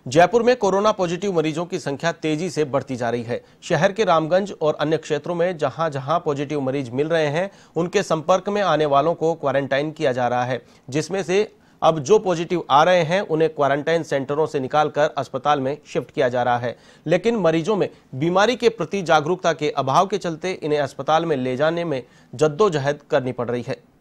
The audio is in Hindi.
जयपुर में कोरोना पॉजिटिव मरीजों की संख्या तेजी से बढ़ती जा रही है। शहर के रामगंज और अन्य क्षेत्रों में जहां जहां पॉजिटिव मरीज मिल रहे हैं, उनके संपर्क में आने वालों को क्वारंटाइन किया जा रहा है, जिसमें से अब जो पॉजिटिव आ रहे हैं उन्हें क्वारंटाइन सेंटरों से निकालकर अस्पताल में शिफ्ट किया जा रहा है। लेकिन मरीजों में बीमारी के प्रति जागरूकता के अभाव के चलते इन्हें अस्पताल में ले जाने में जद्दोजहद करनी पड़ रही है।